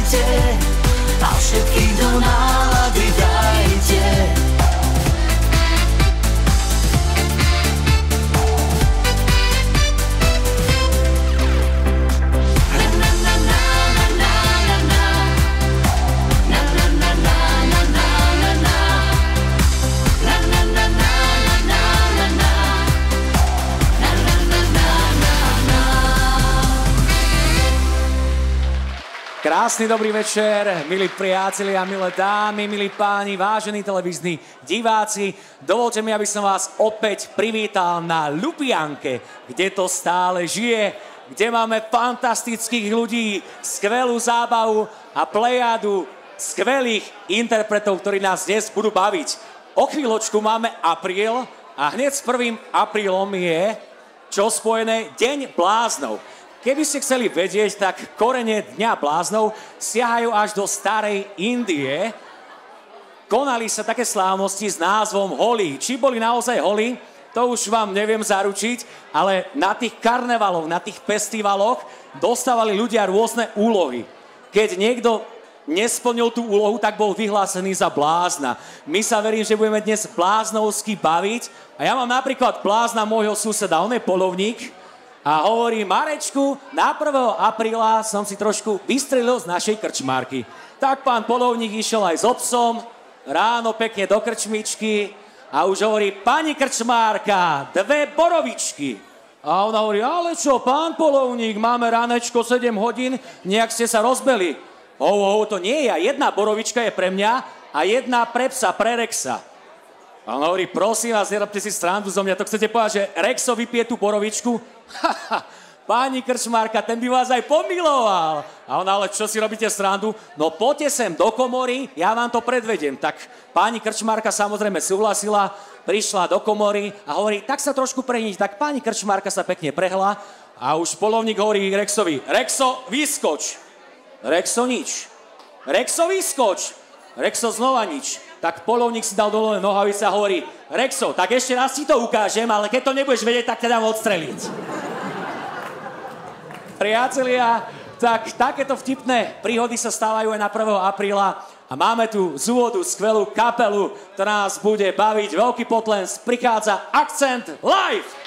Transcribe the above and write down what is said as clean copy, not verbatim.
dajte a všetky do nálady dajte. Krásny dobrý večer, milí priatelia, milé dámy, milí páni, vážení televízni diváci. Dovolte mi, aby som vás opäť privítal na Ľubianke, kde to stále žije, kde máme fantastických ľudí, skvelú zábavu a plejadu skvelých interpretov, ktorí nás dnes budú baviť. O chvíľočku máme apríl a hneď s 1. aprílom je čo spojené? Deň bláznov. Keby ste chceli vedieť, tak korene Dňa bláznov siahajú až do starej Indie. Konali sa také slávnosti s názvom Holi. Či boli naozaj Holi, to už vám neviem zaručiť, ale na tých karnevaloch, na tých festivaloch dostávali ľudia rôzne úlohy. Keď niekto nesplnil tú úlohu, tak bol vyhlásený za blázna. My sa verím, že budeme dnes bláznovsky baviť. A ja mám napríklad blázna môjho suseda, on je poľovník, a hovorí: Marečku, na 1. apríla som si trošku vystrelil z našej krčmárky. Tak pán poľovník išiel aj s obsom, ráno pekne do krčmičky a už hovorí: pani krčmárka, 2 borovičky. A ona hovorí: ale čo, pán poľovník, máme ránečko 7 hodín, nejak ste sa rozbeli. To nie je, 1 borovička je pre mňa a 1 pre psa, pre Rexa. A on hovorí: prosím vás, nerobte si srandu zo mňa, to chcete povedať, že Rexo vypije tú borovičku? Páni krčmárka, ten by vás aj pomiloval. A on: ale čo si robíte srandu? No poďte sem do komory, ja vám to predvedem. Tak pani krčmárka samozrejme súhlasila, prišla do komory a hovorí: tak sa trošku preniť. Tak pani krčmárka sa pekne prehla a už poľovník hovorí Rexovi: Rexo, vyskoč. Rexo nič. Rexo, vyskoč. Rexo znova nič. Tak poľovník si dal dole nohavice a hovorí: Rexo, tak ešte raz ti to ukážem, ale keď to nebudeš vedieť, tak teda odstreliť. Priatelia, tak takéto vtipné príhody sa stávajú aj na 1. apríla a máme tu z úvodu skvelú kapelu, ktorá nás bude baviť. Veľký potlesk, prichádza Akcent live!